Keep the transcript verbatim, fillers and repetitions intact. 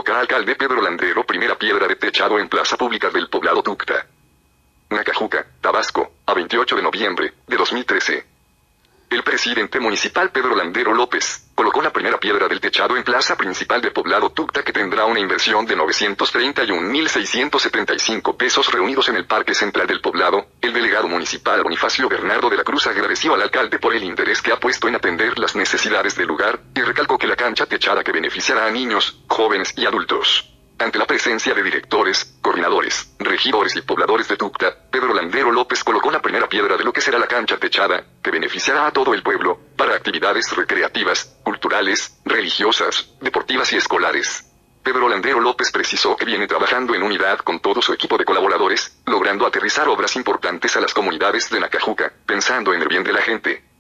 Coloca alcalde Pedro Landero primera piedra de techado en plaza pública del poblado Tucta. Nacajuca, Tabasco, a veintiocho de noviembre de dos mil trece. El presidente municipal Pedro Landero López colocó la primera piedra del techado en plaza principal de poblado Tucta, que tendrá una inversión de novecientos treinta y un mil seiscientos setenta y cinco pesos reunidos en el Parque Central del poblado. El delegado municipal Bonifacio Bernardo de la Cruz agradeció al alcalde por el interés que ha puesto en atender las necesidades del lugar, y recalcó que la cancha techada que beneficiará a niños, jóvenes y adultos. Ante la presencia de directores, coordinadores, regidores y pobladores de Tucta, Pedro Landero López colocó la primera piedra de lo que será la cancha techada, que beneficiará a todo el pueblo, para actividades recreativas, culturales, religiosas, deportivas y escolares. Pedro Landero López precisó que viene trabajando en unidad con todo su equipo de colaboradores, logrando aterrizar obras importantes a las comunidades de Nacajuca, pensando en el bien de la gente.